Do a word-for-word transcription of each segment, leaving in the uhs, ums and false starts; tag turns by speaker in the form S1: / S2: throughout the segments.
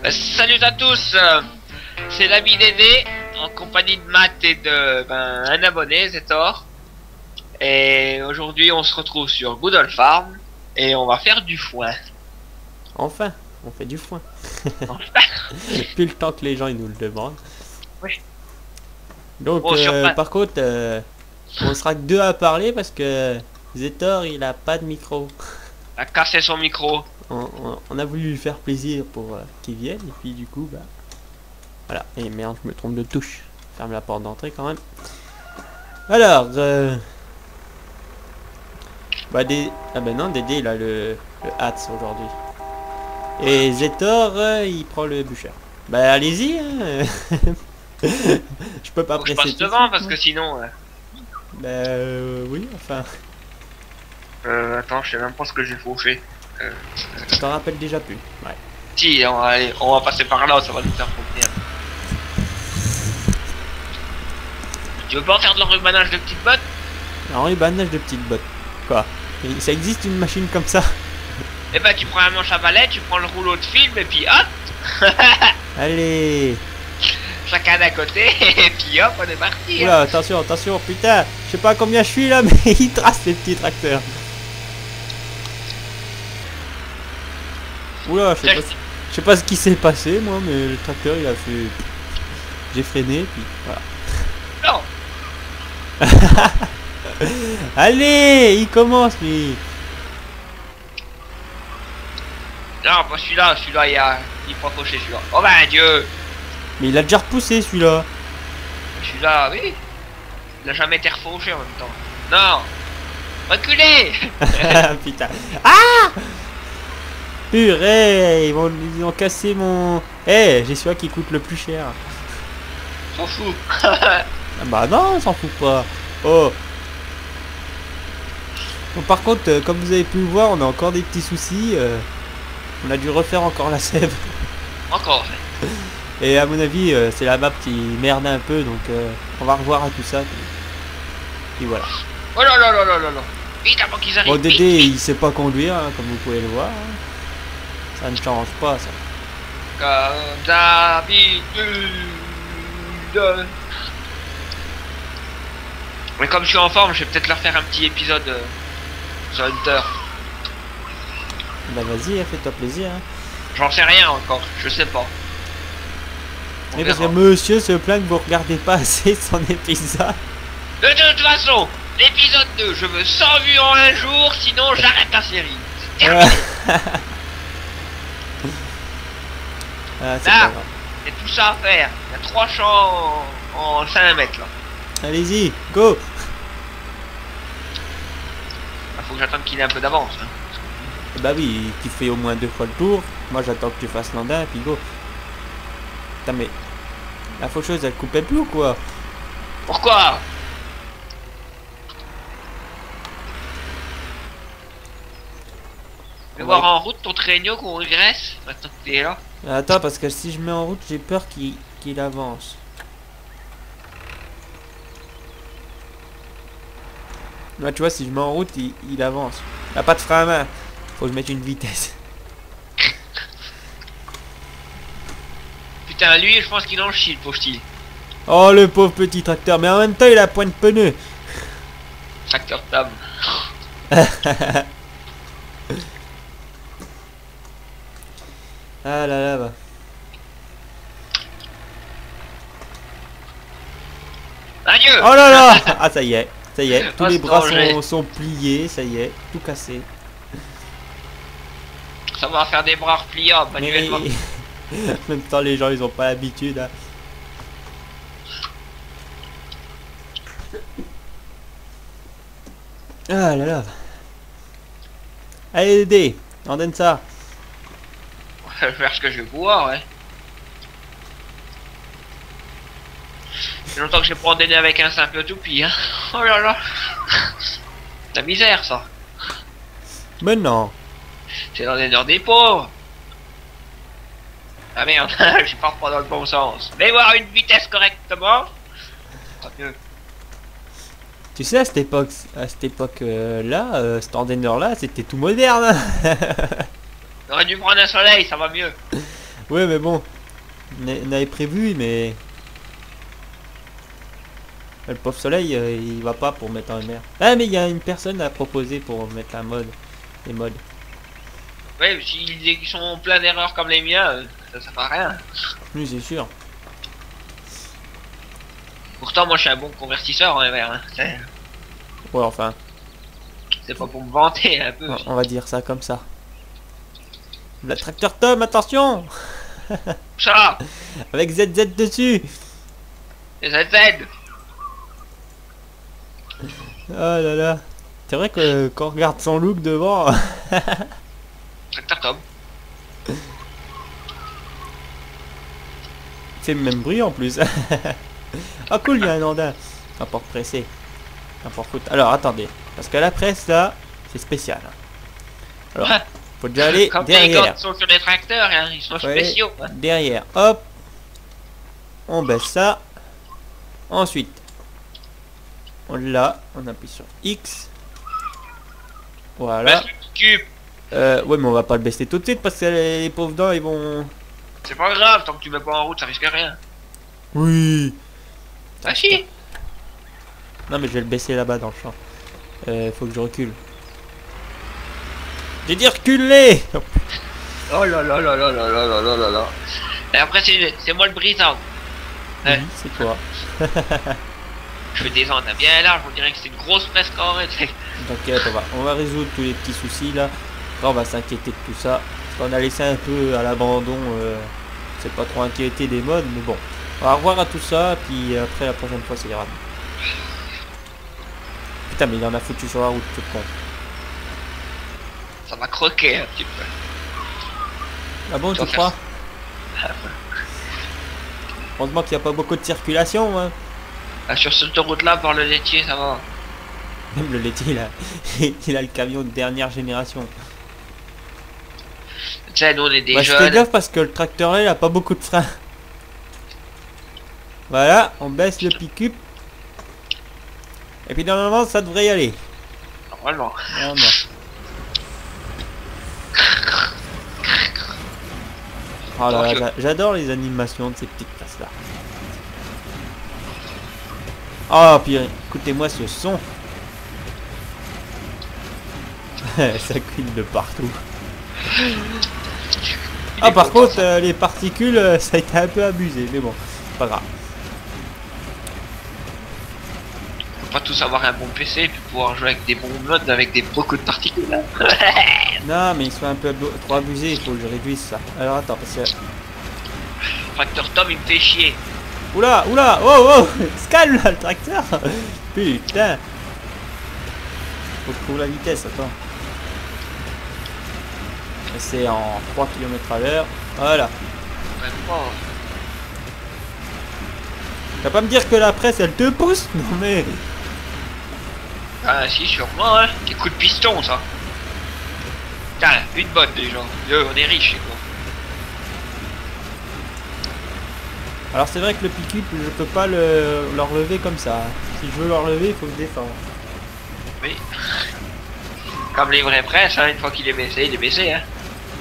S1: Euh, salut à tous, euh, c'est l'ami Dédé en compagnie de Matt et de ben, un abonné, Zetor. Et aujourd'hui on se retrouve sur Good Old Farm et on va faire du foin.
S2: Enfin, on fait du foin.
S1: Enfin.
S2: Depuis le temps que les gens ils nous le demandent.
S1: Oui.
S2: Donc
S1: Bon, sur
S2: euh,
S1: Matt.
S2: par contre, euh, on sera que deux à parler parce que Zetor il a pas de micro.
S1: A cassé son micro.
S2: On, on- on a voulu lui faire plaisir pour euh, qu'il vienne et puis du coup bah voilà. Et merde, je me trompe de touche. Ferme la porte d'entrée quand même. Alors euh, bah des ah ben non, Dédé il a le le hats aujourd'hui. Et Zetor euh, il prend le bûcher. Bah allez-y hein. Je peux pas
S1: Faut que je
S2: presser
S1: passe
S2: tout de
S1: devant
S2: suite,
S1: parce
S2: moi.
S1: que sinon... Euh,
S2: Bah euh, oui, enfin,
S1: euh, attends, je sais même pas ce que j'ai fauché. Euh,
S2: je t'en rappelle déjà plus. Ouais.
S1: si, on va, aller, on va passer par là, ça va nous faire convenir. Tu veux pas en faire de l'enrubanage de petites bottes?
S2: Alors, banage de petites bottes. Quoi? Et ça existe une machine comme ça?
S1: Eh ben tu prends un manche à balai, tu prends le rouleau de film et puis hop.
S2: Allez!
S1: Chacun d'un côté et puis hop on est parti.
S2: Oula, attention, attention, putain! Je sais pas combien je suis là, mais il trace les petits tracteurs. Oula, je sais pas, je sais pas ce qui s'est passé, moi, mais le tracteur il a fait. J'ai freiné, puis voilà.
S1: Non.
S2: Allez! Il commence, lui!
S1: Non, pas celui-là, celui-là il y a. Il faut faucher celui-là. Oh ben Dieu.
S2: Mais il a déjà repoussé celui-là!
S1: Celui-là, oui. Il a jamais été refauché en même temps. Non. Reculez.
S2: Putain! Ah! Purée! Ils, vont, ils ont cassé mon. Eh, j'ai celui-là qui coûte le plus cher.
S1: S'en fout.
S2: Ah bah non, on s'en fout pas. Oh. Bon, par contre, euh, comme vous avez pu le voir, on a encore des petits soucis. euh, on a dû refaire encore la sève.
S1: Encore.
S2: Et à mon avis, euh, c'est la map qui merde un peu, donc euh, on va revoir à tout ça. Puis, puis voilà.
S1: Oh là là là là là là. Vite avant qu'ils arrivent.
S2: Bon, Dédé,
S1: vite, vite.
S2: il sait pas conduire, hein, comme vous pouvez le voir. hein. Ça ne change pas, ça.
S1: Comme d'habitude. Mais comme je suis en forme, je vais peut-être leur faire un petit épisode euh, sur Hunter.
S2: Bah vas-y, hein, fais-toi plaisir. Hein.
S1: J'en sais rien encore, je sais pas. On
S2: Mais parce que
S1: verra.
S2: monsieur se plaint que vous regardez pas assez son épisode.
S1: De toute façon, l'épisode deux, je veux cent vues en un jour, sinon j'arrête la série. C'est terminé.
S2: Ah, c'est
S1: Là.
S2: pas grave.
S1: C'est tout ça à faire. Il y a trois champs en, en cinq mètres là.
S2: Allez-y, go.
S1: Il faut que j'attende qu'il ait un peu d'avance. Hein.
S2: Bah oui, tu fais au moins deux fois le tour. Moi j'attends que tu fasses l'andin et puis go. Putain mais... La faucheuse elle coupait plus ou quoi?
S1: Pourquoi? Tu veux voir en route ton traîneau qu'on regresse maintenant que t'es là?
S2: Attends parce que si je mets en route j'ai peur qu'il qu'il avance. Là tu vois si je mets en route il, il avance. Il a pas de frein à main. Faut que je mette une vitesse.
S1: Putain, lui, je pense qu'il en chie, le pauvre style.
S2: Oh le pauvre petit tracteur. Mais en même temps il a point de pneu.
S1: Tracteur de table.
S2: Ah là là bah.
S1: Adieu.
S2: Oh là là. Ah ça y est. Ça y est. Tous
S1: Oh,
S2: les
S1: ce
S2: bras
S1: danger.
S2: sont, sont pliés. Ça y est. Tout cassé.
S1: Ça va faire des bras repliables
S2: Mais
S1: manuellement.
S2: en même temps les gens ils ont pas l'habitude hein. Ah là là. Allez Dédé, on donne ça.
S1: Je vais faire ce que je vais pouvoir, ouais. C'est longtemps que j'ai pas donné avec un simple toupie, hein. Oh là là. La misère, ça.
S2: Mais non.
S1: C'est dans les heures des pauvres. Ah merde, je pars pas dans le bon sens. Mais voir une vitesse correctement. Pas mieux.
S2: Tu sais à cette époque, à cette époque euh, là, euh, cet ordinateur là, c'était tout moderne. Hein.
S1: J'aurais dû prendre un soleil, ça va mieux.
S2: Ouais, mais bon. On a- on avait prévu, mais... Le pauvre soleil, euh, il va pas pour mettre en mer. Ah, mais il y a une personne à proposer pour mettre la mode. Les modes.
S1: Ouais, s'ils ils sont plein d'erreurs comme les miens, euh, ça sert à rien.
S2: Oui, c'est sûr.
S1: Pourtant, moi, je suis un bon convertisseur en M R. Hein. C'est
S2: Ouais, enfin,
S1: c'est pas pour me vanter un peu.
S2: on on va dire ça comme ça. Le tracteur Tom, attention!
S1: Ça,
S2: Avec Z Z dessus!
S1: les Z Z.
S2: Oh là là. C'est vrai que quand on regarde son look devant...
S1: Tracteur Tom.
S2: C'est le même bruit en plus. Ah cool, il y a un andin. Un porte-pressé. Un porte-route. Alors attendez. Parce que la presse là, c'est spécial. Alors,
S1: Ouais.
S2: faut déjà aller
S1: Comme les
S2: derrière.
S1: gars qui sont sur les tracteurs, hein, ils sont
S2: Ouais.
S1: spéciaux. Hein.
S2: Derrière. Hop. On baisse ça. Ensuite. On l'a. On appuie sur X. Voilà.
S1: Baisse le cube.
S2: Euh, ouais, mais on va pas le baisser tout de suite parce que les, les pauvres dents ils vont...
S1: C'est pas grave, tant que tu mets pas en route, ça risque rien.
S2: Oui.
S1: Ah si.
S2: Non mais je vais le baisser là-bas dans le champ. Euh, faut que je recule. J'ai dit reculer.
S1: Oh là là là là là là là là là là. Et après, c'est c'est moi le brisant. Ouais.
S2: Oui, c'est toi.
S1: Je fais des andes bien larges, on dirait que c'est une grosse presse carrée. tu sais.
S2: T'inquiète, on va, on va résoudre tous les petits soucis là. Là on va s'inquiéter de tout ça. Parce qu'on a laissé un peu à l'abandon. Euh, c'est pas trop inquiété des modes, mais bon. On va revoir à tout ça, puis après la prochaine fois ça ira. Putain mais il en a foutu sur la route, tout con.
S1: Ça m'a croqué un petit peu.
S2: Ah bon, tu
S1: Dois
S2: crois?
S1: faire-
S2: Heureusement qu'il n'y a pas beaucoup de circulation, hein.
S1: Ah, sur cette route là, par le laitier, ça va.
S2: Même le laitier, il a, il a le camion de dernière génération.
S1: Tu sais, nous on est des
S2: Bah, je fais
S1: jeunes.
S2: gaffe parce que le tracteur là, il a pas beaucoup de freins. Voilà, on baisse le pick-up. Et puis normalement, ça devrait y aller.
S1: Normalement.
S2: Normalement. Oh là là, j'a- j'adore les animations de ces petites places là. Oh, puis écoutez-moi ce son. Ça cuile de partout. Ah, par contre, euh, les particules, euh, ça a été un peu abusé, mais bon, c'est pas grave.
S1: Faut pas tous avoir un bon P C et puis pouvoir jouer avec des bons modes avec des beaucoup de particules. Hein.
S2: Non, mais ils sont un peu abo- trop abusés, il faut que je réduise ça. Alors attends, parce que...
S1: Tracteur Tom, il me fait chier.
S2: Oula, oula, oh, oh, il se calme là, le tracteur. Putain. Faut que je trouve la vitesse, attends. C'est en trois kilomètres à l'heure. Voilà.
S1: Vraiment.
S2: Tu vas pas me dire que la presse, elle te pousse? Non mais...
S1: Ah si, sûrement, hein. Des coups de piston, ça. Putain, une bonne déjà. Yo, on est riche, c'est quoi.
S2: Alors c'est vrai que le pick-up, je peux pas le, le relever comme ça. Si je veux le relever, il faut que je descende.
S1: Oui. Comme les vrais presses, hein, une fois qu'il est baissé, il est baissé, hein.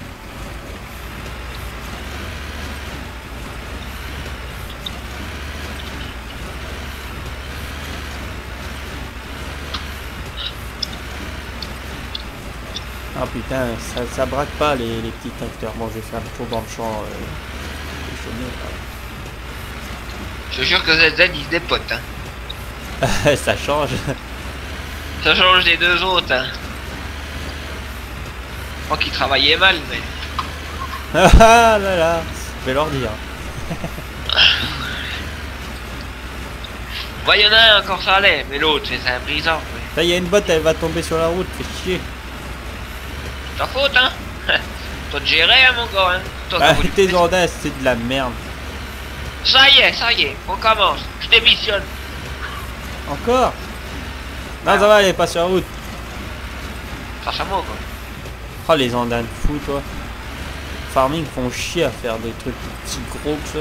S2: Ah putain, ça, ça braque pas les, les petits tracteurs. Bon, je vais faire un tour dans le champ. Euh, les chaumières,
S1: Je te jure que Z Z, il se dépote, hein.
S2: là. Ça change.
S1: Ça change des deux autres, hein. Je crois qu'il travaillait mal, mais...
S2: Ah là là, je vais leur dire.
S1: Ouais, y'en a un encore ça allait, mais l'autre, c'est un brisant. Ouais.
S2: Là, il y a une botte, elle va tomber sur la route, fait chier.
S1: Ta faute, hein. Toi de gérer, hein, mon gars, hein. Toi,
S2: Ah,
S1: t'as voulu-
S2: tes ordins, c'est de la merde.
S1: Ça y est, ça y est, on commence. Je démissionne.
S2: Encore? Non, ça va, elle est pas sur la route.
S1: Face à moi, quoi.
S2: Oh, les andins de fou, toi. Farming font chier à faire des trucs si gros que ça.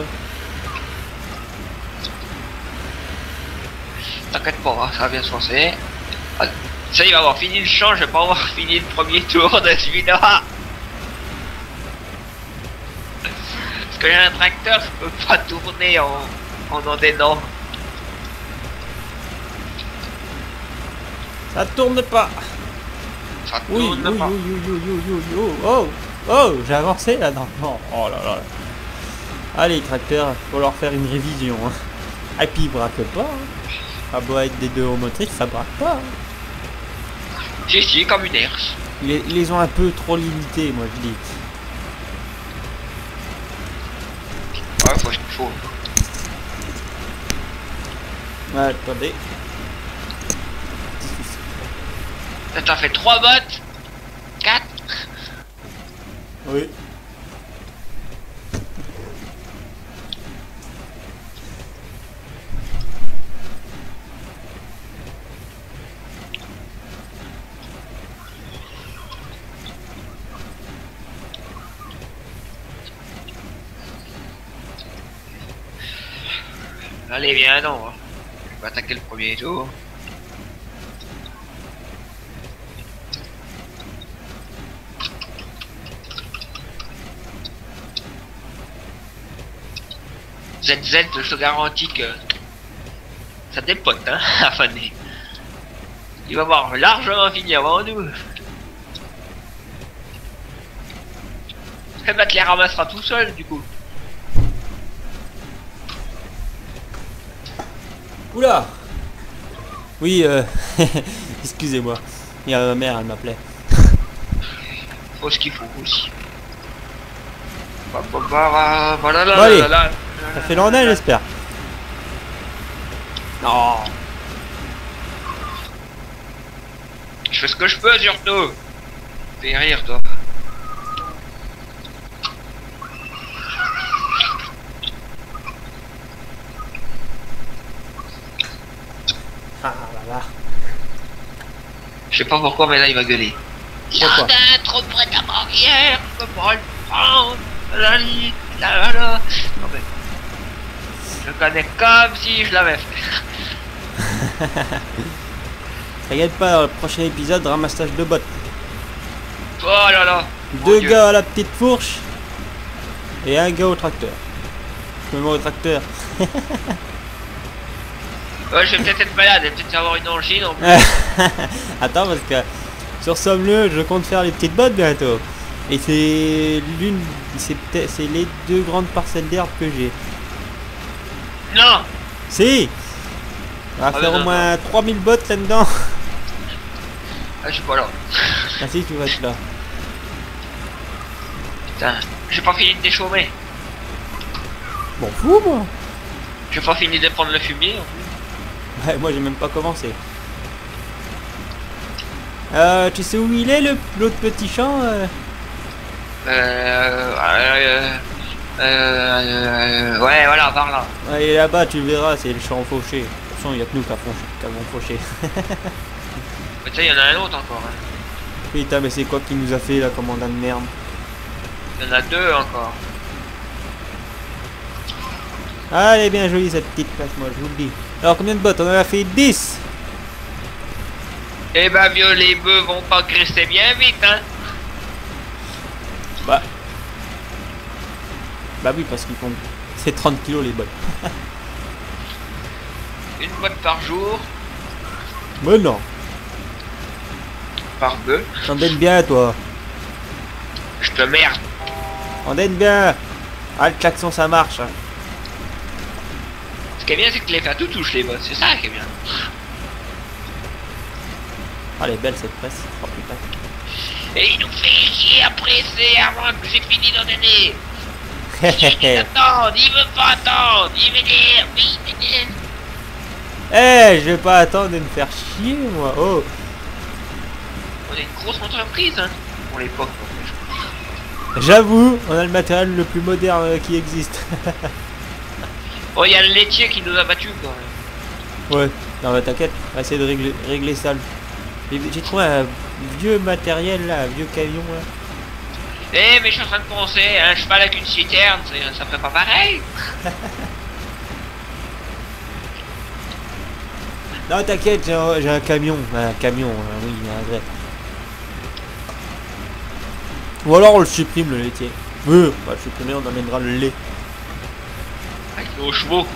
S1: T'inquiète pas, hein, ça va bien se passer. Ah, ça, il va avoir fini le champ, je vais pas avoir fini le premier tour de celui-là. Parce que un tracteur, je peux pas tourner en, en endainant.
S2: Ça tourne pas.
S1: Ça
S2: Oui,
S1: tourne
S2: oui, oui,
S1: pas.
S2: oui, oui, oui, oui, oui, oh, oh, oh, j'ai avancé là, non, non, oh là là. Allez, tracteur, faut leur faire une révision. Hein. Et puis ils braquent pas. Hein. Ça doit être des deux roues motrices, ça braque pas. Hein.
S1: Si, si, comme une herse.
S2: Ils, les- ils les ont un peu trop limités, moi je dis.
S1: Ouais, faut, faut.
S2: Ouais, attendez. Petit souci.
S1: Ça t'en fait trois bottes. Quatre.
S2: Oui.
S1: Allez, viens non. Hein. Je vais attaquer le premier tour. Z Z, je te garantis que ça dépote, hein, à faner. Il va avoir largement fini avant nous. Et bah, te les ramassera tout seul, du coup.
S2: Oula. Oui, euh... excusez-moi. Il y a ma mère, elle m'appelait.
S1: Faut ce qu'il faut aussi. Bah, bah, bah, bah, voilà, là,
S2: Bon, allez.
S1: là, là,
S2: Ça fait l'ordre, j'espère. Non.
S1: Je fais ce que je peux, surtout. Fais rire, toi.
S2: Ah là là.
S1: Je sais pas pourquoi, mais là, il va gueuler.
S2: Pourquoi?
S1: Jardin, trop près de la barrière, je peux pas le prendre. La, la, la, la. Non, mais... Je connais comme si je l'avais fait.
S2: T'inquiète pas, dans le prochain épisode, ramassage de bottes.
S1: Oh là là. Mon
S2: Deux
S1: Dieu.
S2: gars à la petite fourche et un gars au tracteur. Je me mets au tracteur.
S1: Ouais, je vais peut-être être malade, je vais peut-être avoir une angine en plus.
S2: Attends, parce que sur Somme-le, je compte faire les petites bottes bientôt. Et c'est l'une, c'est peut-être, c'est les deux grandes parcelles d'herbe que j'ai.
S1: Non.
S2: Si, on va
S1: Ah,
S2: faire
S1: non,
S2: au moins trois mille bottes là-dedans.
S1: Ah, je suis pas là.
S2: Ah si, tu vas être là.
S1: Putain, j'ai pas fini de déchaumer.
S2: Bon, fou moi.
S1: J'ai pas fini de prendre le fumier en plus.
S2: Ouais, moi j'ai même pas commencé. Euh, tu sais où il est le l'autre petit champ euh
S1: Euh, euh, euh, euh, ouais, voilà, par là.
S2: Ouais, il est là-bas, tu le verras, c'est le champ fauché. De toute façon, il n'y a que nous qui avons fauché.
S1: Mais tu sais, il y en a un autre encore. Hein.
S2: Putain, mais c'est quoi qui nous a fait la commandant de merde?
S1: Il y en a deux encore.
S2: Ah, elle est bien jolie cette petite place, moi je vous le dis. Alors, combien de bottes? On en a fait dix.
S1: Eh ben, vieux, les bœufs vont pas graisser bien vite, hein.
S2: Bah. Bah oui, parce qu'ils font. C'est trente kilos les bottes.
S1: Une botte par jour,
S2: Mais non.
S1: par bœuf.
S2: T'en donnes bien, toi.
S1: Je te merde.
S2: On donne bien. Ah, le klaxon, ça marche. Hein.
S1: Ce qui est bien, c'est que les faire tout touche les bottes. C'est ça qui est bien.
S2: Ah, elle est belle cette presse. Oh putain.
S1: Et il nous fait chier à presser avant que j'ai fini d'en donner. Il attend, il veut pas attendre. Il m'énerve, il m'énerve.
S2: Eh, je vais pas attendre de me faire chier, moi. Oh.
S1: On est une grosse entreprise, hein. Pour l'époque.
S2: J'avoue, on a le matériel le plus moderne euh, qui existe.
S1: Oh, il y a le laitier qui nous a battus, quoi.
S2: Ouais, non, bah t'inquiète, on va essayer de régler, régler ça. J'ai j'ai trouvé un vieux matériel là, un vieux camion là.
S1: Eh, mais je suis en train de penser, un cheval avec une citerne, ça, ça ferait pas pareil.
S2: Non, t'inquiète, j'ai un, j'ai un camion. Un camion, euh, oui, un vrai. Ou alors on le supprime le laitier. Euh, bah, je supprimer, on emmènera le lait.
S1: Avec nos chevaux.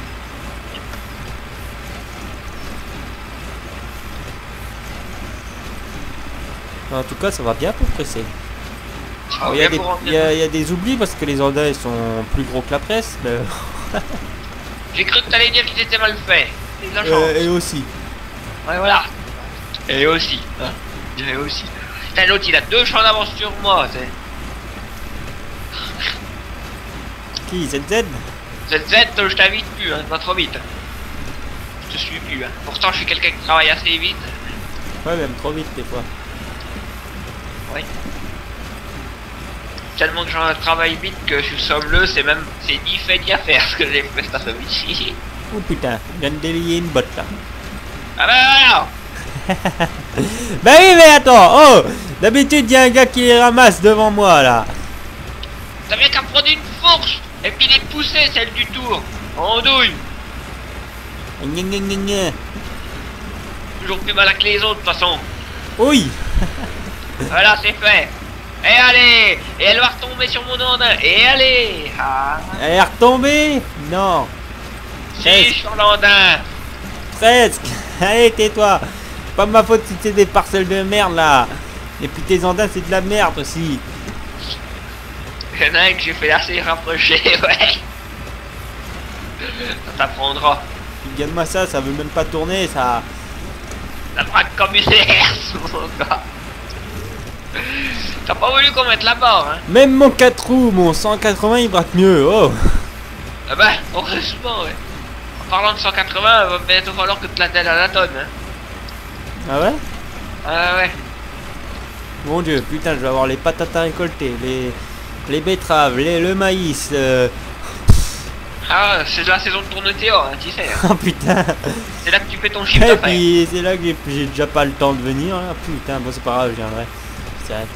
S2: En tout cas, ça va bien pour presser.
S1: Ah,
S2: Il y, a
S1: bien
S2: des-
S1: pour
S2: il y a- il y a des oublis parce que les Honda ils sont plus gros que la presse. Mais...
S1: J'ai cru que t'allais dire qu'ils étaient mal faits. C'est de la chance.
S2: Euh, et aussi.
S1: Ouais, voilà. Et aussi. Hein. Et aussi. Putain, l'autre, il a deux champs d'avance sur moi. t'sais.
S2: Qui? Z Z?
S1: Z Z, je t'invite plus, hein, pas trop vite. Je te suis plus. Hein. Pourtant, je suis quelqu'un qui travaille assez vite.
S2: Ouais, même trop vite des fois.
S1: Oui. Tellement que j'en travaille vite que je suis sommeleux, c'est même. C'est ni fait ni à faire ce que j'ai fait cet après-midi.
S2: Oh putain, je viens de délier une botte là.
S1: Ah bah voilà.
S2: Bah oui, mais attends, oh! D'habitude, il y a un gars qui les ramasse devant moi là.
S1: T'as bien qu'à prendre une fourche et puis les pousser, celle du tour. En douille.
S2: Gna gna gna gna.
S1: Toujours plus malin que les autres, de toute façon.
S2: Oui!
S1: Voilà, c'est fait. Et allez. Et elle va retomber sur mon andin. Et allez. Ah.
S2: Elle est retombée? Non.
S1: Si, sur l'andin.
S2: Presque. Allez, tais-toi. C'est pas ma faute si c'est des parcelles de merde là. Et puis tes andins, c'est de la merde aussi.
S1: Il y en a un que j'ai fait assez rapprocher, ouais. Ça t'apprendra.
S2: Regarde-moi ça, ça veut même pas tourner, ça.
S1: Ça braque comme une herse, mon gars. T'as pas voulu qu'on mette la barre, hein.
S2: Même mon quatre roues, mon cent quatre-vingts, il braque mieux. Oh.
S1: Ah bah, heureusement, ouais. En parlant de cent quatre-vingts, il va bientôt falloir que tu la telles à la tonne, hein.
S2: Ah ouais?
S1: Ah ouais.
S2: Mon dieu, putain, je vais avoir les patates à récolter, les, les betteraves, les, le maïs. Euh...
S1: Ah, c'est la saison de tourne-téo, hein, tu sais. Hein.
S2: Oh putain.
S1: C'est là que tu fais ton chiffre
S2: Et
S1: d'affaires.
S2: puis c'est là que j'ai j'ai déjà pas le temps de venir. Là. Putain, bon c'est pas grave, je viendrai. C'est vrai.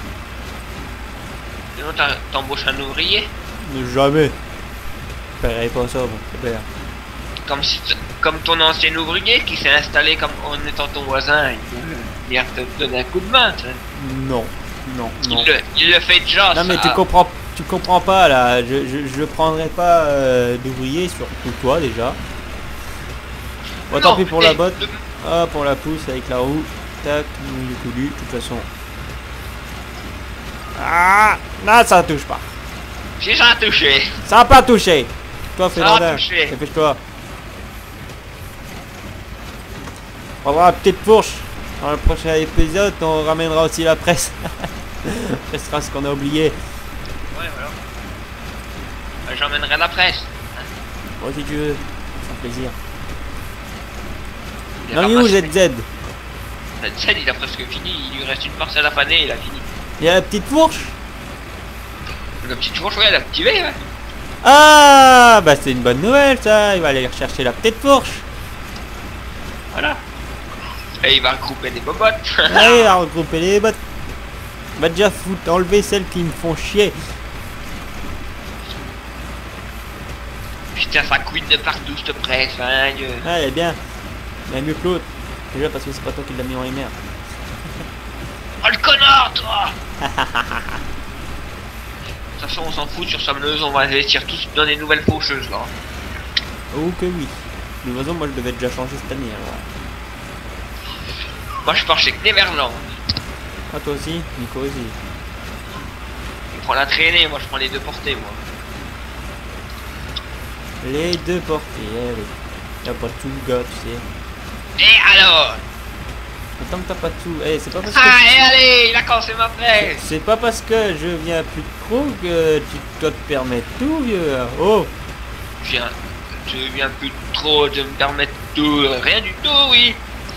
S1: Sinon, t'as- t'embauches un ouvrier.
S2: Jamais. Je paierai pas ça, bon, c'est clair.
S1: Comme, si t- comme ton ancien ouvrier qui s'est installé comme en étant ton voisin. Il peut venir te donner un coup de main, tu sais.
S2: Non, non, non.
S1: Il le, il le fait déjà,
S2: Non mais
S1: ça.
S2: tu comprends, tu comprends pas là. Je, je, je prendrai pas euh, d'ouvrier, surtout toi déjà. Bon, tant
S1: Non,
S2: pis pour
S1: mais
S2: la botte.
S1: le-
S2: Hop, on la pousse avec la roue. Tac, du coudu, de toute façon. Ah, là ça touche pas.
S1: J'ai déjà touché.
S2: Ça a pas touché. Toi fais
S1: Ça a
S2: l'andin.
S1: touché.
S2: Dépêche-toi. On prendra la petite fourche. Dans le prochain épisode, on ramènera aussi la presse. On pressera ce qu'on a oublié.
S1: Ouais, voilà. Euh, J'emmènerai la presse.
S2: Bon, si tu veux. Sans plaisir.
S1: Il
S2: Non,
S1: a
S2: il est où
S1: ramassé-
S2: Z Z?
S1: Z Z, il a presque fini. Il lui reste une parcelle à faner, il a fini.
S2: Il y a la petite fourche?
S1: Le petit fourche, ouais, il a activé, ouais.
S2: Ah, bah c'est une bonne nouvelle ça. Il va aller rechercher la petite fourche.
S1: Voilà. Et il va regrouper des bobottes.
S2: Allez, on va regrouper les bottes. Va déjà foutre, enlever celles qui me font chier.
S1: Putain, ça couine de partout, cette presse, hein, Dieu.
S2: Ah, elle est bien. Elle est mieux que l'autre. Déjà parce que c'est pas toi qui l'as mis en M R.
S1: Oh le connard, toi. De toute façon, on s'en fout sur Sommeuse, on va investir tous dans des nouvelles faucheuses, là.
S2: Oh que oui. De toute façon, moi je devais déjà changer cette année. Alors.
S1: Moi, je pars chez Neverland.
S2: Ah, toi aussi? Nico aussi.
S1: Il prend la traînée, moi, je prends les deux portées, moi.
S2: Les deux portées, eh oui. Y'a pas de sous, gars, tu sais.
S1: Et alors?
S2: Attends que t'as pas de sous. Eh, c'est pas parce que.
S1: Ah, et allez, il a cassé ma presse.
S2: C'est pas parce que je viens plus trop que tu dois te permettre tout, vieux. Oh!
S1: Je viens, je viens plus trop de me permettre tout, rien du tout, oui.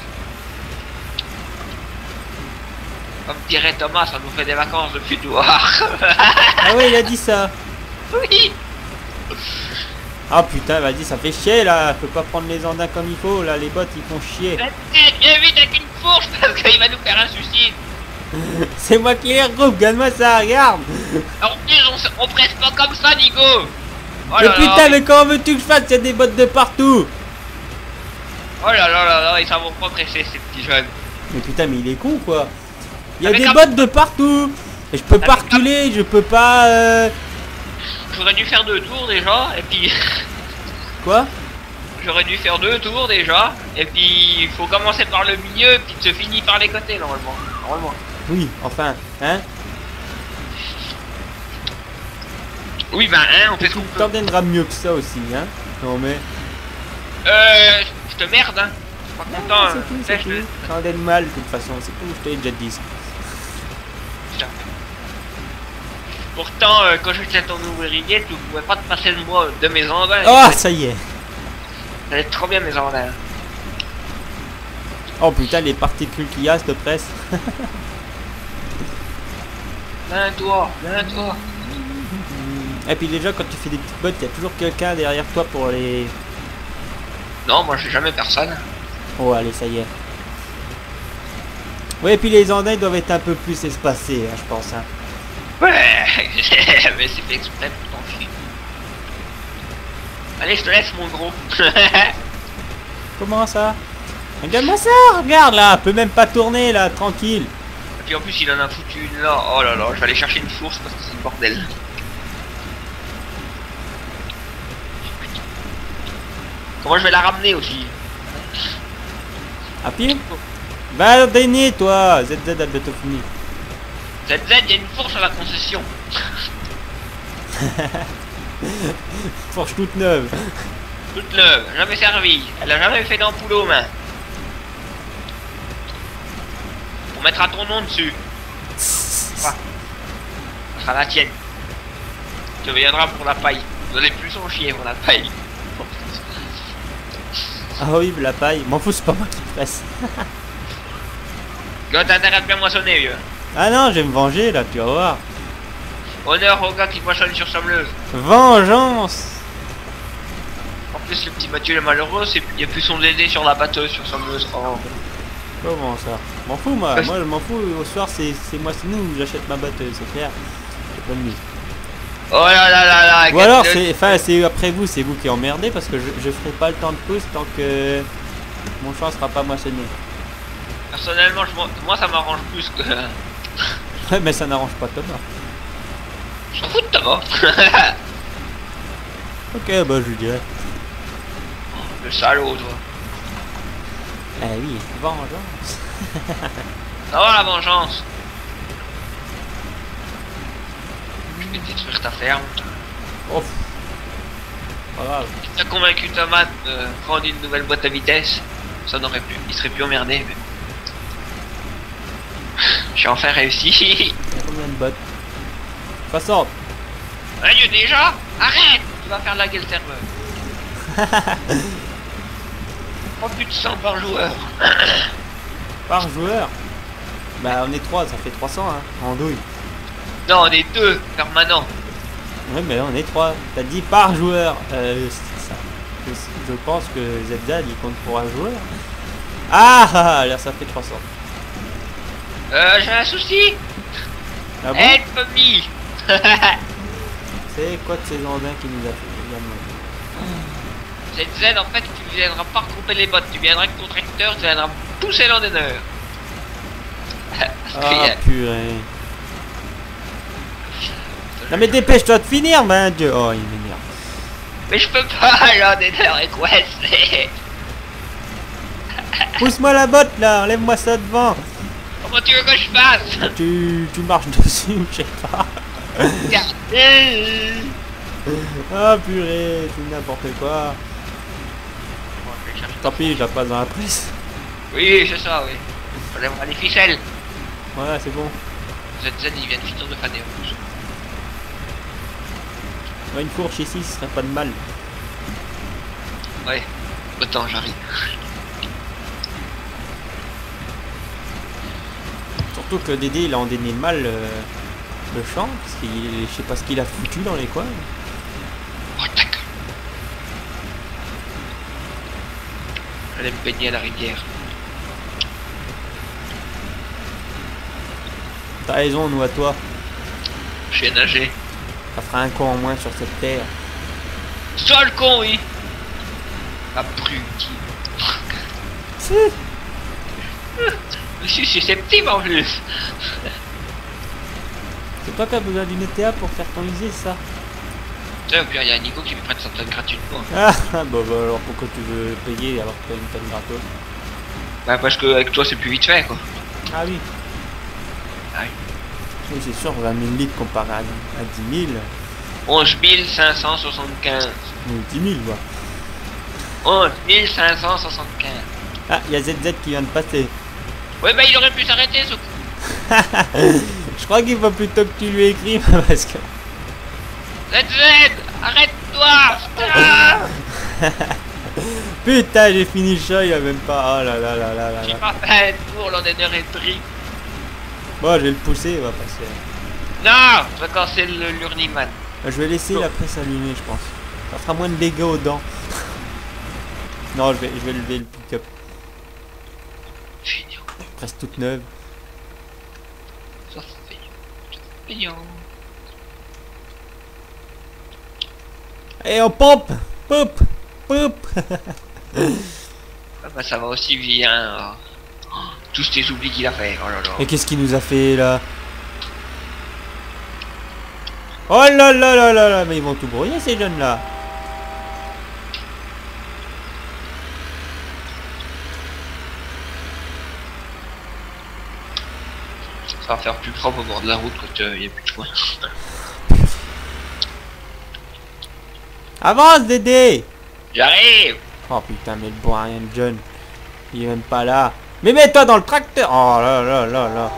S1: Comme dirait Thomas, ça nous fait des vacances de futoir.
S2: Ah ouais, il a dit ça.
S1: Oui.
S2: Ah putain, vas-y, ça fait chier là. Faut pas prendre les andins comme il faut. Là, les bottes ils font chier.
S1: Viens vite avec une fourche parce qu'il va nous faire un suicide.
S2: C'est moi qui les regroupe. Regarde-moi ça, regarde.
S1: En plus, on, se- on presse pas comme ça, Nico. Oh
S2: Mais
S1: là
S2: putain,
S1: là,
S2: mais comment veux-tu que je fasse? Il y a des bottes de partout.
S1: oh là là là là, ils savent pas presser ces petits jeunes.
S2: Mais putain, mais il est con quoi. Il y a
S1: Avec
S2: des
S1: un-
S2: bottes de partout. Et je peux pas
S1: Avec un-
S2: reculer, je peux pas euh,
S1: j'aurais dû faire deux tours déjà, et puis...
S2: Quoi?
S1: J'aurais dû faire deux tours déjà, et puis il faut commencer par le milieu, puis se finit par les côtés normalement. Normalement.
S2: Oui, enfin, hein?
S1: Oui, ben, hein, on fait ce qu'on
S2: Tu
S1: peut.
S2: t'ordonneras mieux que ça aussi, hein? Non mais...
S1: Euh, je te merde, hein. Je suis pas
S2: Non,
S1: content.
S2: c'est
S1: hein.
S2: tout,
S1: Là,
S2: c'est
S1: je
S2: tout. T'ordonnes mal de toute façon, c'est tout, je te l'ai déjà dit.
S1: Putain. Pourtant, euh, quand j'étais à ton ouvrier, tu pouvais pas te passer de moi de mes andins.
S2: Oh, ça y est!
S1: Ça allait trop bien mes andins.
S2: Oh putain, les particules qu'il y a, cette presse.
S1: Viens toi, viens toi.
S2: Et puis déjà, quand tu fais des petites bottes, il y a toujours quelqu'un derrière toi pour les...
S1: Non, moi j'ai jamais personne.
S2: Oh, allez, ça y est. Ouais, et puis les andins ils doivent être un peu plus espacés, hein, je pense. Hein.
S1: Ouais, mais c'est fait exprès pour t'enfuir. Allez, je te laisse mon gros.
S2: Comment ça? Regarde-moi ça, regarde là, elle peut même pas tourner là, tranquille.
S1: Et puis en plus il en a foutu une là. Oh là là, je vais aller chercher une source parce que c'est le bordel. Comment je vais la ramener aussi?
S2: À pied? Va au dernier toi, Z Z a bientôt fini.
S1: Z Z, il y a une fourche à la concession.
S2: Fourche toute neuve.
S1: Toute neuve, jamais servie. Elle a jamais fait d'ampoule aux mains. On mettra ton nom dessus. Ah. Ça sera la tienne. Tu reviendras pour la paille. Vous allez plus en chier pour la paille.
S2: Ah oui, la paille, m'en fous, c'est pas moi qui presse.
S1: Gars, t'as intérêt de bien moissonner, vieux.
S2: Ah non, je vais me venger là, tu vas voir.
S1: Honneur au gars qui moissonne sur Sommeleuse.
S2: Vengeance.
S1: En plus, le petit Mathieu le malheureux, il n'y a plus son Dédé sur la batteuse sur Sommeleuse. Oh.
S2: Comment ça? M'en fous moi, moi je m'en fous, au soir c'est moi, c'est nous, j'achète ma batteuse, c'est clair. C'est pas de nuit.
S1: Oh là là là là.
S2: Ou alors c'est, enfin c'est après vous, c'est vous qui emmerdez parce que je, je ferai pas le temps de pause tant que mon champ sera pas moissonné.
S1: Personnellement, je, moi ça m'arrange plus que...
S2: Ouais, mais ça n'arrange pas Thomas.
S1: Je m'en fous de Thomas.
S2: Ok, bah je lui dirai.
S1: Le salaud, toi.
S2: Eh oui, vengeance.
S1: Ça va la vengeance. Je vais détruire ta ferme.
S2: Oh. Pas grave.
S1: T'as convaincu Thomas de prendre une nouvelle boîte à vitesse. Ça n'aurait plus, il serait plus emmerdé. Mais... J'ai enfin réussi.
S2: Il y a combien de bottes? soixante.
S1: Adieu déjà. Arrête. Tu vas faire laguer le serveur. Pas plus de cent par joueur.
S2: Par joueur? Bah on est trois, ça fait trois cents hein, en douille.
S1: Non, on est deux permanents.
S2: Ouais mais on est trois. T'as dit par joueur. Euh, ça. Je, je pense que Z Z il compte pour un joueur. Ah ah ah, là ça fait trois cents.
S1: Euh, j'ai un souci.
S2: Ah bon?
S1: Aide famille.
S2: C'est quoi de ces andins qui nous a fait également?
S1: Z Z, en fait, tu viendras pas regrouper les bottes. Tu viendras avec ton tracteur, tu viendras pousser l'ordinateur.
S2: Ah purée. Non mais dépêche-toi de finir, ben Dieu. Oh il m'énerve.
S1: Mais je peux pas, l'ordinateur est coincé.
S2: Pousse-moi la botte là, enlève-moi ça devant.
S1: Comment tu veux que je fasse?
S2: Tu, tu marches dessus ou je sais pas. Ah purée, c'est n'importe quoi. Tant pis, je la passe dans la presse.
S1: Oui, c'est ça, oui. On enlèvera les ficelles.
S2: Voilà, c'est bon.
S1: Z Z, il vient de finir de faner.
S2: Ouais, une fourche ici, ce serait pas de mal.
S1: Ouais, autant j'arrive.
S2: Surtout que Dédé il a endainé mal euh, le champ, parce qu'il, je sais pas ce qu'il a foutu dans les coins.
S1: Oh, tac. J'allais me baigner à la rivière.
S2: T'as raison, nous à toi.
S1: Je vais nager.
S2: Ça fera un con en moins sur cette terre.
S1: Sois le con, oui. Abruti.
S2: Si.
S1: Je suis susceptible en plus.
S2: C'est toi qui as besoin d'une E T A pour faire ton usine, ça?
S1: Tu sais, au pire, il y a Nico qui me prête sa tonne gratuitement.
S2: Ah, bah, bah alors pourquoi tu veux payer alors que t'as une tonne gratos?
S1: Bah, parce que avec toi, c'est plus vite fait, quoi.
S2: Ah oui.
S1: Ah oui.
S2: Oui, c'est sûr, vingt mille litres comparé à, à dix mille.
S1: onze mille cinq cent soixante-quinze.
S2: Oui, dix mille, quoi.
S1: onze mille cinq cent soixante-quinze.
S2: Ah, il y a Z Z qui vient de passer.
S1: Ouais, bah, il aurait pu s'arrêter, ce coup.
S2: Je crois qu'il faut plutôt que tu lui écrives parce que...
S1: Z Z, arrête-toi. Ah,
S2: Putain, j'ai fini le chat, il a même pas... Oh là là là là là
S1: j'ai
S2: là.
S1: pas fait un tour, l'entraîneur est pris.
S2: Bon, je vais le pousser, on va passer.
S1: Non, je vais casser le l'Urniman.
S2: Je vais laisser
S1: Bon.
S2: la presse allumée, je pense. Ça fera moins de dégâts aux dents. Non, je vais, je vais lever le pick-up.
S1: Fignon,
S2: Presse toute neuve.
S1: ça fait fignon.
S2: Et on pompe. Pompe. Pompe.
S1: Ah bah ça va aussi bien. Oh. Oh, tous tes oublis qu'il a fait. Oh là là.
S2: Et qu'est-ce qu'il nous a fait là? Oh là là là là là. Mais ils vont tout brouiller ces jeunes là.
S1: Ça va faire plus propre au bord de la route quand il n'y a plus de foin.
S2: Avance Dédé.
S1: J'arrive.
S2: Oh putain, mais le Brian John, il est même pas là. Mais mets-toi dans le tracteur. Oh là là là là.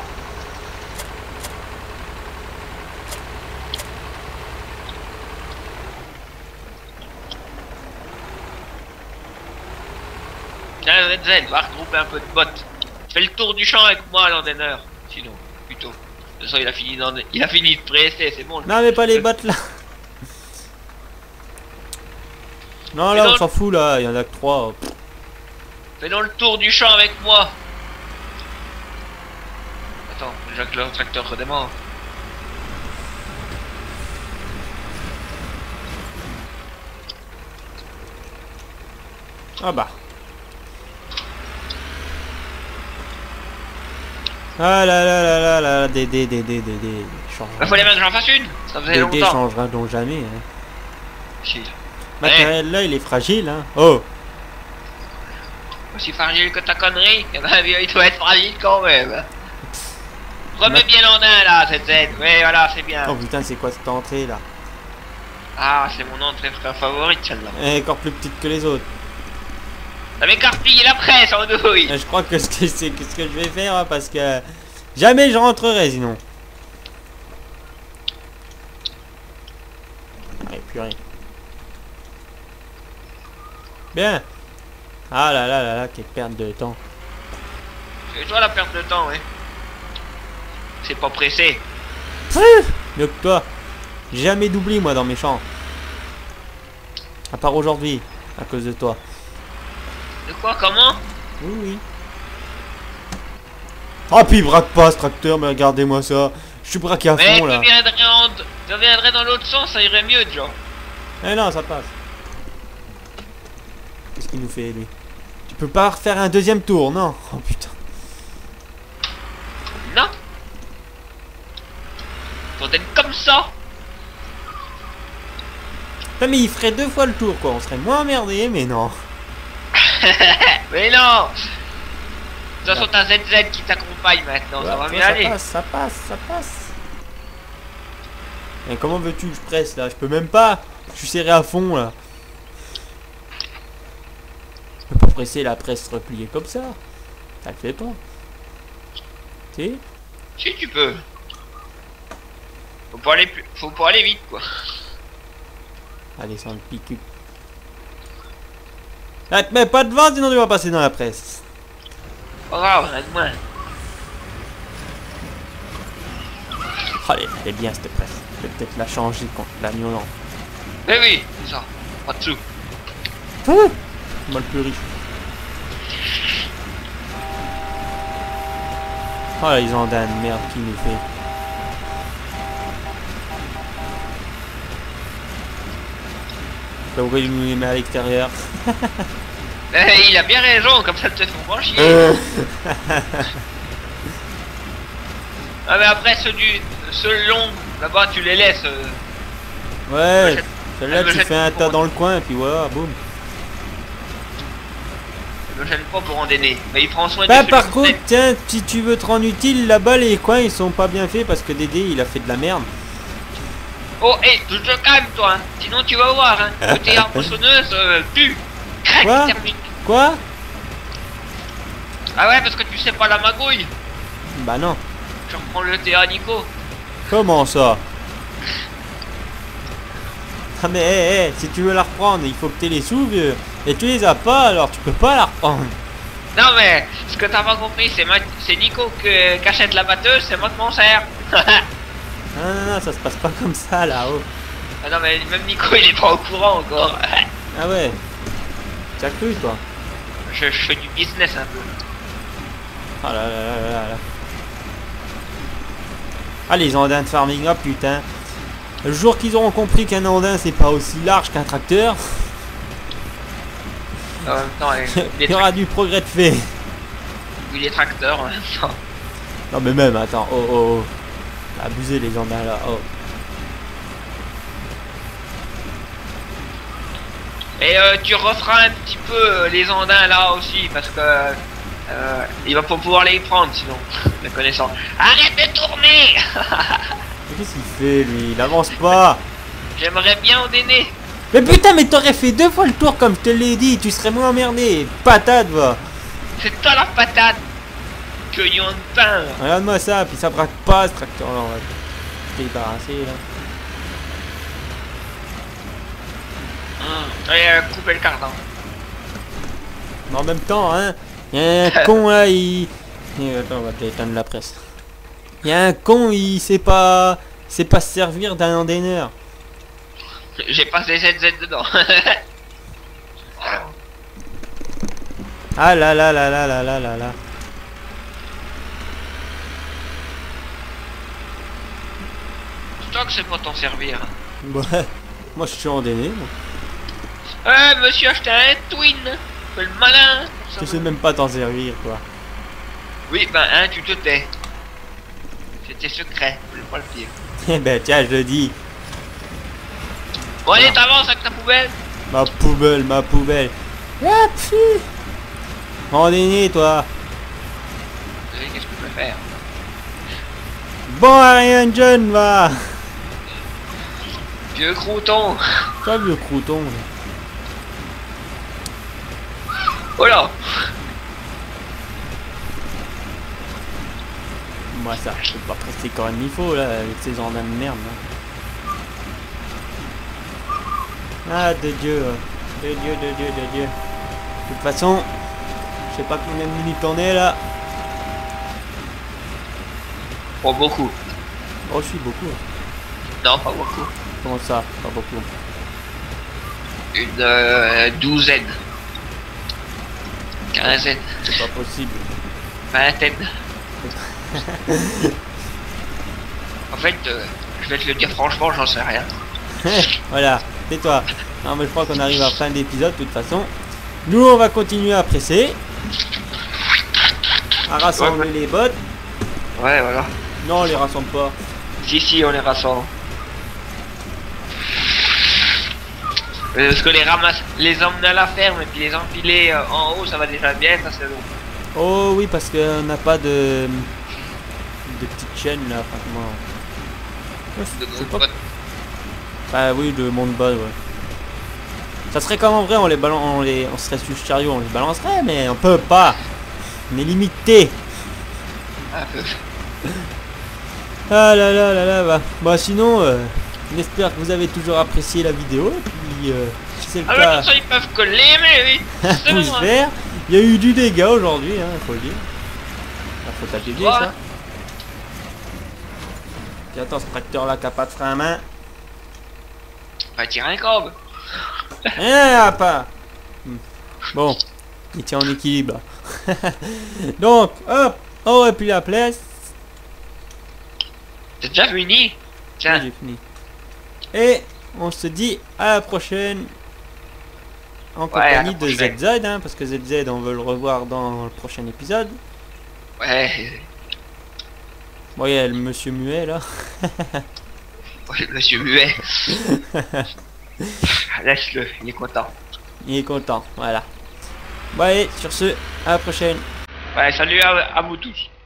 S1: Tiens, Z Z, va regrouper un peu de bottes. Fais le tour du champ avec moi, l'entraîneur. Sinon, plutôt. De toute façon, il a fini, d'en- il a fini de presser, c'est bon.
S2: Non mais pas les bottes là. Non
S1: Mais
S2: là
S1: non.
S2: on s'en fout là, il y en a que trois.
S1: Fais donc le tour du champ avec moi. Attends, déjà que le tracteur redémarre.
S2: Ah bah. Ah là là là là là, Dédé, Dédé, Dédé.
S1: Il fallait bien que j'en fasse une. Ça faisait
S2: Dédé
S1: longtemps.
S2: changera donc jamais. Hein.
S1: Si.
S2: Matériel là il est fragile hein. Oh.
S1: Aussi fragile que ta connerie. Eh ben, il doit être fragile quand même. Remets bien en un là, cette Z. Ouais, voilà, c'est bien.
S2: Oh putain c'est quoi cette entrée là?
S1: Ah, c'est mon entrée frère favorite celle-là.
S2: Elle est encore plus petite que les autres.
S1: Ça m'écarpille la presse en douille.
S2: Je crois que ce que c'est ce que je vais faire hein, parce que jamais je rentrerai sinon. Et plus rien. Bien. Ah là là là là, quelle perte de temps.
S1: C'est toi la perte de temps, ouais. C'est pas pressé.
S2: Mieux que toi. Jamais d'oubli moi dans mes champs. À part aujourd'hui, à cause de toi.
S1: De quoi, comment?
S2: Oui oui. Oh puis il braque pas ce tracteur, mais regardez-moi ça. Je suis braqué à
S1: Mais
S2: fond là.
S1: tu viendrais, en... tu viendrais dans l'autre sens, ça irait mieux, genre.
S2: Eh non, ça passe. Qu'est-ce qu'il nous fait lui? Tu peux pas refaire un deuxième tour, non? Oh putain.
S1: Non. Quand t'es comme ça.
S2: Non mais il ferait deux fois le tour quoi, on serait moins emmerdé, mais non.
S1: Mais non. De toute façon, t'as Z Z qui t'accompagne maintenant, ça
S2: Ouais,
S1: va
S2: toi,
S1: bien
S2: ça
S1: aller.
S2: passe, ça passe, ça passe. Et comment veux-tu que je presse là? Je peux même pas. Je suis serré à fond là. Je peux pas presser la presse repliée comme ça. Ça le fait pas. Tu sais?
S1: Si tu peux. Faut pas aller plus... Faut pas aller vite quoi.
S2: Allez, sans le picu. Là, te mets pas devant, sinon tu vas passer dans la presse.
S1: Pas grave, aide-moi.
S2: Allez, elle est bien cette presse. Je vais peut-être la changer contre la violente.
S1: Mais oui, c'est ça. Pas de sous.
S2: Moi le plus riche. Oh les andanes, merde, qui nous fait. Pourquoi il nous les met à l'extérieur?
S1: Eh, il a bien raison, comme ça te fait pas chier.
S2: Euh.
S1: Ah mais après ceux du... ceux longs, là-bas tu les laisses. euh.
S2: Ouais,
S1: jette-
S2: celle-là
S1: elle me
S2: tu
S1: jette
S2: fais un
S1: pour-
S2: tas dans le coin, puis voilà, boum.
S1: Je me gêne pas pour en donner. Mais il prend soin
S2: Bah
S1: de
S2: par
S1: celui-
S2: contre, tiens, si tu veux te rendre utile, là-bas les coins ils sont pas bien faits parce que Dédé il a fait de la merde.
S1: Oh, hé, tu te calmes, toi. Hein. Sinon, tu vas voir. Hein. Le théâtre moissonneuse, euh, tue. Crac,
S2: Quoi
S1: termine.
S2: Quoi?
S1: Ah ouais, parce que tu sais pas la magouille.
S2: Bah non.
S1: Je reprends le thé à Nico.
S2: Comment ça? Ah mais hé, hé, si tu veux la reprendre, il faut que tu les sous, vieux. Et tu les as pas, alors tu peux pas la reprendre.
S1: Non, mais ce que t'as pas compris, c'est ma... c'est Nico que... qui achète la batteuse, c'est moi qui m'en sers.
S2: Non, non, non, ça se passe pas comme ça là-haut.
S1: Ah non, mais même Nico, il est pas au courant encore.
S2: Ah ouais. T'as cru toi?
S1: je, je fais du business un peu.
S2: Ah là là là là là. Ah les andins de farming, oh putain. Le jour qu'ils auront compris qu'un andin c'est pas aussi large qu'un tracteur,
S1: En même temps, il
S2: il
S1: est,
S2: y aura du progrès de fait.
S1: il est tracteur en même temps.
S2: Non mais même, attends, oh oh oh. Abusé les andins là, oh.
S1: Et euh, tu referas un petit peu euh, les andins là aussi, parce que euh, il va pas pouvoir les prendre sinon, les connaissant. Arrête de tourner.
S2: Mais qu'est-ce qu'il fait lui? Il avance pas.
S1: J'aimerais bien en donner.
S2: Mais putain, mais t'aurais fait deux fois le tour comme je te l'ai dit, tu serais moins emmerdé. Patate va.
S1: C'est toi la patate. Cueillons de pain.
S2: Regarde-moi ça, puis ça braque pas ce tracteur là, on va te débarrasser là.
S1: Hum, Et euh, couper le cardan.
S2: Mais en même temps, hein, il y a un con là, il... Eh, attends, on va te éteindre la presse. Il y a un con, il sait pas... Il sait pas se servir d'un andaineur.
S1: J'ai passé Z Z dedans.
S2: Ah là là là là là là là là.
S1: Toi que c'est pas t'en servir.
S2: Ouais, moi je suis andainé, moi.
S1: Ouais, monsieur acheté un twin. Fais le malin.
S2: Je sais même pas t'en servir, quoi.
S1: Oui, ben hein, tu te tais. C'était secret, je voulais pas le dire.
S2: Eh ben tiens, je le dis.
S1: Bon allez, t'avances avec ta poubelle.
S2: Ma poubelle, ma poubelle. Ah, pfff. Andainé, toi.
S1: Vous savez qu'est-ce que je peux faire?
S2: Bon, Ariane John, va.
S1: Vieux crouton.
S2: Toi, vieux crouton. là.
S1: Oh là.
S2: Moi, ça, je peux pas prester quand même il faut, là, avec ces andins de merde, là. Ah, de Dieu. là. De Dieu, de Dieu, de Dieu. De toute façon, je sais pas combien de minutes on est, là.
S1: Pas beaucoup.
S2: Oh, je suis beaucoup.
S1: Non, pas beaucoup.
S2: Comment ça? Pas beaucoup.
S1: Une euh, douzaine. Quinzaine.
S2: C'est pas possible.
S1: Vingtaine. En fait, euh, je vais te le dire franchement, j'en sais rien.
S2: Voilà, tais-toi. Non, mais je crois qu'on arrive à la fin de l'épisode, de toute façon. Nous, on va continuer à presser. À rassembler
S1: Ouais, ouais.
S2: les bottes.
S1: Ouais, voilà.
S2: Non, on les rassemble pas.
S1: Si, si, on les rassemble. Euh, Parce que les ramasses, les emmener à la ferme et puis les empiler euh, en haut, ça va déjà bien, ça c'est long.
S2: Oh oui, parce qu'on n'a pas de... de petites chaînes, là, enfin, comment... Ouais,
S1: De
S2: c'est-
S1: gros
S2: c'est pas...
S1: potes.
S2: Ah oui, de monde bas, ouais. Ça serait comme en vrai, on les balance, on les, on serait sur le chariot, on les balancerait, mais on peut pas. On est limité.
S1: Un peu.
S2: Ah là là là là, bah, bah sinon, euh, j'espère que vous avez toujours apprécié la vidéo, et puis euh, si c'est le
S1: Ah mais
S2: cas,
S1: tout ça, ils peuvent que l'aimer, oui.
S2: un
S1: C'est
S2: pouce
S1: bon, hein.
S2: vert. Il y a eu du dégât aujourd'hui, hein, faut le dire. Ah, faut taper bien
S1: Ouais.
S2: ça. Puis attends, ce tracteur là qui a pas de frein à main.
S1: On va tirer un cob.
S2: Ah, pas. Hmm. Bon, il tient en équilibre. Donc, hop, on replie la place.
S1: T'as déjà fini?
S2: Oui,
S1: Tiens.
S2: j'ai fini. Et on se dit à la prochaine. En
S1: Ouais, à la
S2: compagnie de
S1: prochaine.
S2: Z Z, hein, parce que Z Z, on veut le revoir dans le prochain épisode.
S1: Ouais.
S2: Bon, il y a le monsieur muet là.
S1: Ouais, monsieur muet. Laisse-le, il est content.
S2: Il est content, voilà. Bon allez, sur ce, à la prochaine.
S1: Ouais, salut à, à vous tous.